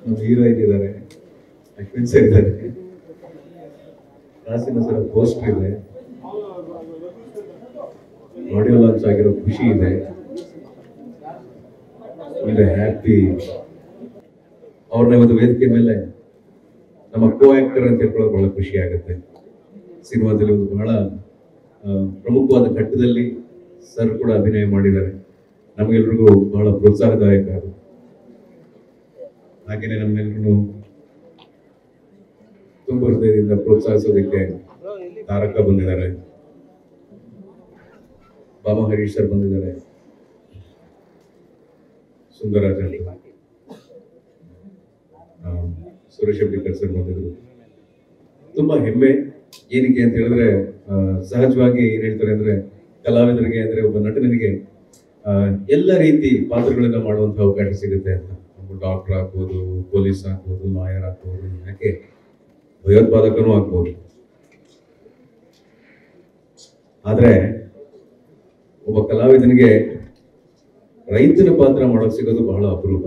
ನಮ್ಮ ಹೀರೋಯಿನ್ ಇದ್ದಾರೆ, ಅಶ್ವಿನ್ ಸರ್ ಇದ್ದಾರೆ, ಕಾಸಿನ ಸರ ಪೋಸ್ಟರ್ ಇದೆ, ಆಡಿಯೋ ಲಾಂಚ್ ಆಗಿರೋ ಖುಷಿ ಇದೆ, ಒಳ್ಳೆ ಹ್ಯಾಪಿ. ಅವ್ರನ್ನ ಇವತ್ತು ವೇದಿಕೆ ಮೇಲೆ ನಮ್ಮ ಕೋ ಆಕ್ಟರ್ ಅಂತ ಹೇಳ್ಕೊಳ್ಳೋದು ಬಹಳ ಖುಷಿ ಆಗುತ್ತೆ. ಸಿನಿಮಾದಲ್ಲಿ ಒಂದು ಬಹಳ ಪ್ರಮುಖವಾದ ಘಟ್ಟದಲ್ಲಿ ಸರ್ ಕೂಡ ಅಭಿನಯ ಮಾಡಿದ್ದಾರೆ. ನಮಗೆಲ್ರಿಗೂ ಬಹಳ ಪ್ರೋತ್ಸಾಹದಾಯಕ ಅದು. ಹಾಗೆಯೇ ನಮ್ಮೆಲ್ಲರೂ ತುಂಬ ಹೃದಯದಿಂದ ಪ್ರೋತ್ಸಾಹಿಸೋದಕ್ಕೆ ತಾರಕ ಬಂದಿದ್ದಾರೆ, ಬಾಮ ಹರೀಶ್ ಸರ್ ಬಂದಿದ್ದಾರೆ, ಸುಂದರಾಜ್ ಅಂತ, ಸುರೇಶ್ ಅಬ್ಡಿಕರ್ ಸರ್ ಬಂದಿದ್ರು. ತುಂಬಾ ಹೆಮ್ಮೆ. ಏನಕ್ಕೆ ಅಂತ ಹೇಳಿದ್ರೆ ಸಹಜವಾಗಿ ಏನ್ ಹೇಳ್ತಾರೆ ಅಂದ್ರೆ ಕಲಾವಿದರಿಗೆ ಅಂದ್ರೆ ಒಬ್ಬ ನಟನಿಗೆ ಎಲ್ಲ ರೀತಿ ಪಾತ್ರಗಳನ್ನ ಮಾಡುವಂತ ಅವಕಾಶ ಸಿಗುತ್ತೆ ಅಂತ. ಡಾಕ್ಟರ್ ಆಗ್ಬೋದು, ಪೊಲೀಸ್ ಆಗ್ಬೋದು, ಲಾಯರ್ ಆಗ್ಬೋದು, ಯಾಕೆ ಭಯೋತ್ಪಾದಕನೂ ಆಗ್ಬೋದು. ಆದ್ರೆ ಒಬ್ಬ ಕಲಾವಿದನಿಗೆ ರೈತನ ಪಾತ್ರ ಮಾಡೋಕೆ ಸಿಗೋದು ಬಹಳ ಅಪರೂಪ.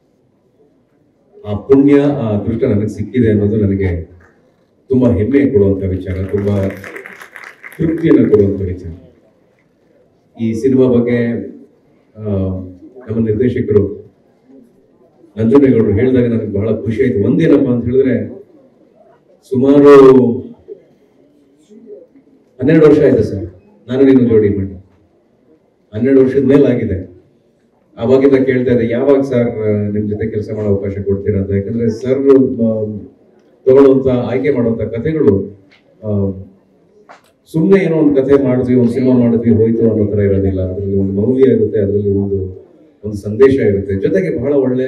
ಆ ಪುಣ್ಯ, ಆ ಅದೃಷ್ಟ ನನಗೆ ಸಿಕ್ಕಿದೆ ಅನ್ನೋದು ನನಗೆ ತುಂಬಾ ಹೆಮ್ಮೆ ಕೊಡುವಂತ ವಿಚಾರ, ತುಂಬಾ ತೃಪ್ತಿಯನ್ನು ಕೊಡುವಂತ ವಿಚಾರ. ಈ ಸಿನಿಮಾ ಬಗ್ಗೆ ನಮ್ಮ ನಿರ್ದೇಶಕರು ನಂಜುಂಡೇಗೌಡರು ಹೇಳಿದಾಗ ನನಗೆ ಬಹಳ ಖುಷಿ ಆಯ್ತು. ಒಂದೇನಪ್ಪ ಅಂತ ಹೇಳಿದ್ರೆ ಸುಮಾರು 12 ವರ್ಷ ಆಯ್ತು ಸರ್ ನಾನು ನೀನು ಜೋಡಿ ಮಾಡಿ. 12 ವರ್ಷದ ಮೇಲೆ ಆಗಿದೆ. ಅವಾಗಿಂದ ಕೇಳ್ತಾ ಇದ್ದೆ, ಯಾವಾಗ ಸರ್ ನಿಮ್ ಜೊತೆ ಕೆಲಸ ಮಾಡೋ ಅವಕಾಶ ಕೊಡ್ತೀರಾ ಅಂತ. ಯಾಕಂದ್ರೆ ಸರ್ ತಗೊಳ್ಳುವಂತ ಆಯ್ಕೆ ಮಾಡುವಂತ ಕಥೆಗಳು ಸುಮ್ಮನೆ ಏನೋ ಒಂದು ಕಥೆ ಮಾಡಿದ್ವಿ, ಒಂದು ಸಿನಿಮಾ ಮಾಡಿದ್ವಿ, ಹೋಯ್ತು ಅನ್ನೋ ತರ ಇರೋದಿಲ್ಲ. ಅದರಲ್ಲಿ ಒಂದು ಮೌಲ್ಯ ಇರುತ್ತೆ, ಅದರಲ್ಲಿ ಒಂದು ಸಂದೇಶ ಇರುತ್ತೆ, ಜೊತೆಗೆ ಬಹಳ ಒಳ್ಳೆ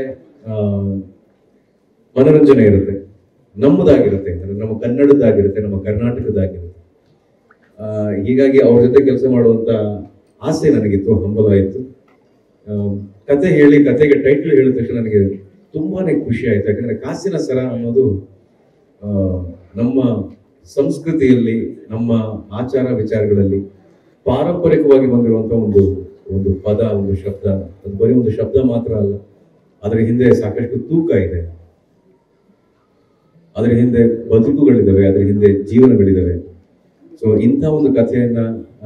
ಮನೋರಂಜನೆ ಇರುತ್ತೆ, ನಮ್ಮದಾಗಿರುತ್ತೆ, ಅಂದ್ರೆ ನಮ್ಮ ಕನ್ನಡದಾಗಿರುತ್ತೆ, ನಮ್ಮ ಕರ್ನಾಟಕದಾಗಿರುತ್ತೆ. ಹೀಗಾಗಿ ಅವ್ರ ಜೊತೆ ಕೆಲಸ ಮಾಡುವಂತ ಆಸೆ ನನಗಿತ್ತು, ಹಂಬಲ ಇತ್ತು. ಕತೆ ಹೇಳಿ, ಕತೆಗೆ ಟೈಟ್ಲ್ ಹೇಳಿದ ತಕ್ಷಣ ನನಗೆ ತುಂಬಾನೇ ಖುಷಿ ಆಯ್ತು. ಯಾಕಂದ್ರೆ ಕಾಸಿನ ಸರ ಅನ್ನೋದು ನಮ್ಮ ಸಂಸ್ಕೃತಿಯಲ್ಲಿ, ನಮ್ಮ ಆಚಾರ ವಿಚಾರಗಳಲ್ಲಿ ಪಾರಂಪರಿಕವಾಗಿ ಬಂದಿರುವಂತ ಒಂದು ಪದ, ಒಂದು ಶಬ್ದ. ಅದು ಬರೀ ಒಂದು ಶಬ್ದ ಮಾತ್ರ ಅಲ್ಲ, ಅದರ ಹಿಂದೆ ಸಾಕಷ್ಟು ತೂಕ ಇದೆ, ಅದರ ಹಿಂದೆ ಬದುಕುಗಳಿದ್ದಾವೆ, ಅದರ ಹಿಂದೆ ಜೀವನಗಳಿದ್ದಾವೆ. ಸೊ ಇಂಥ ಒಂದು ಕಥೆಯನ್ನ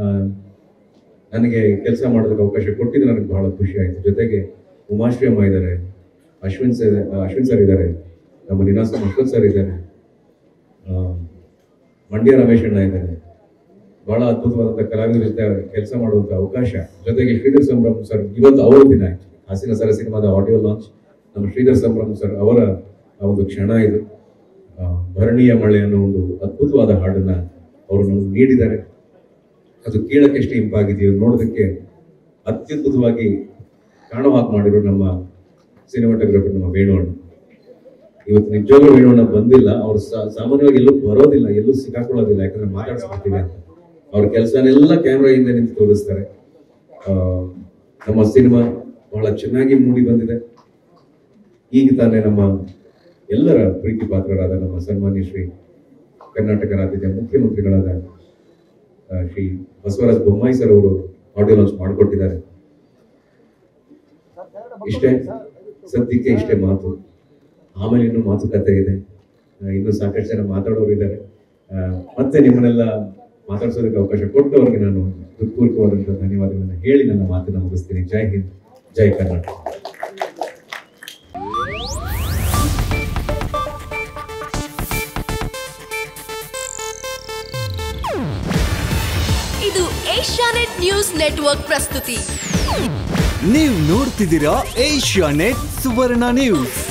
ನನಗೆ ಕೆಲಸ ಮಾಡೋದಕ್ಕೆ ಅವಕಾಶ ಕೊಟ್ಟಿದ್ದು ನನಗೆ ಬಹಳ ಖುಷಿ ಆಯಿತು. ಜೊತೆಗೆ ಉಮಾಶ್ರೀ ಅಮ್ಮ ಇದ್ದಾರೆ, ಅಶ್ವಿನ್ ಸರ್ ಇದ್ದಾರೆ, ನಮ್ಮ ನಿನಾಸ ಅಶ್ವಥ್ ಸರ್ ಇದ್ದಾರೆ, ಮಂಡ್ಯ ರಮೇಶ್ ಅಣ್ಣ ಇದ್ದಾರೆ. ಬಹಳ ಅದ್ಭುತವಾದಂಥ ಕಲಾವಿದರ ಜೊತೆ ಕೆಲಸ ಮಾಡುವಂಥ ಅವಕಾಶ. ಜೊತೆಗೆ ಶ್ರೀಧರ್ ಸಂಭ್ರಮ್ ಸರ್, ಇವತ್ತು ಅವರ ದಿನ ಆಯ್ತು. ಕಾಸಿನ ಸರ ಸಿನಿಮಾದ ಆಡಿಯೋ ಲಾಂಚ್ ನಮ್ಮ ಶ್ರೀಧರ್ ಸಂಭ್ರಮ್ ಸರ್ ಅವರ ಒಂದು ಕ್ಷಣ ಇದು. ಭರಣಿಯ ಮಳೆ ಅನ್ನೋ ಒಂದು ಅದ್ಭುತವಾದ ಹಾಡನ್ನ ಅವರು ನಮ್ಗೆ ನೀಡಿದ್ದಾರೆ. ಅದು ಕೇಳಕ್ಕೆಷ್ಟು ಇಂಪಾಗಿದೆಯೋ, ನೋಡೋದಕ್ಕೆ ಅತ್ಯದ್ಭುತವಾಗಿ ಕಾಣೋ ಹಾಗೆ ಮಾಡಿರೋ ನಮ್ಮ ಸಿನಿಮಾಟೋಗ್ರಫರ್ ನಮ್ಮ ವೇಣುವಣ್ಣ. ಇವತ್ತು ನಿಜವಾಗ್ಲೂ ವೇಣುವಣ್ಣ ಬಂದಿಲ್ಲ. ಅವ್ರು ಸಾಮಾನ್ಯವಾಗಿ ಎಲ್ಲೂ ಬರೋದಿಲ್ಲ, ಎಲ್ಲೂ ಸಿಕ್ಕಾಕೊಳ್ಳೋದಿಲ್ಲ, ಯಾಕಂದ್ರೆ ಮಾತಾಡ್ಸ್ಬಿಡ್ತೀವಿ ಅಂತ. ಅವ್ರ ಕೆಲಸನೆಲ್ಲ ಕ್ಯಾಮ್ರಾ ಹಿಂದೆ ನಿಂತು ತೋರಿಸ್ತಾರೆ. ನಮ್ಮ ಸಿನಿಮಾ ಬಹಳ ಚೆನ್ನಾಗಿ ಮೂಡಿ ಬಂದಿದೆ. ಈಗ ತಾನೇ ನಮ್ಮ ಎಲ್ಲರ ಪ್ರೀತಿ ಪಾತ್ರರಾದ ನಮ್ಮ ಸನ್ಮಾನ್ಯ ಶ್ರೀ ಕರ್ನಾಟಕ ರಾಜ್ಯದ ಮುಖ್ಯಮಂತ್ರಿಗಳಾದ ಶ್ರೀ ಬಸವರಾಜ ಬೊಮ್ಮಾಯಿ ಸರ್ ಅವರು ಆಡಿಯೋ ಲಾಂಚ್ ಮಾಡಿಕೊಟ್ಟಿದ್ದಾರೆ. ಇಷ್ಟೇ ಸದ್ಯಕ್ಕೆ, ಇಷ್ಟೇ ಮಾತು. ಆಮೇಲೆ ಇನ್ನೂ ಮಾತುಕತೆ ಇದೆ, ಇನ್ನೂ ಸಾಕಷ್ಟು ಜನ ಮಾತಾಡೋರು ಇದ್ದಾರೆ. ಮತ್ತೆ ನಿಮ್ಮನ್ನೆಲ್ಲ ಮಾತಾಡ್ಸೋದಕ್ಕೆ ಅವಕಾಶ ಕೊಟ್ಟವ್ರಿಗೆ ನಾನು ಹೃತ್ಪೂರ್ವಕವಾದಂತಹ ಧನ್ಯವಾದಗಳನ್ನು ಹೇಳಿ ನನ್ನ ಮಾತನ್ನು ಮುಗಿಸ್ತೀನಿ. ಜೈ ಹಿಂದ್, ಜೈ ಕರ್ನಾಟಕ. ಇದು ಏಷ್ಯಾನೆಟ್ ನ್ಯೂಸ್ ನೆಟ್ವರ್ಕ್ ಪ್ರಸ್ತುತಿ. ನೀವು ನೋಡ್ತಿದ್ದೀರಾ ಏಷ್ಯಾನೆಟ್ ಸುವರ್ಣ ನ್ಯೂಸ್.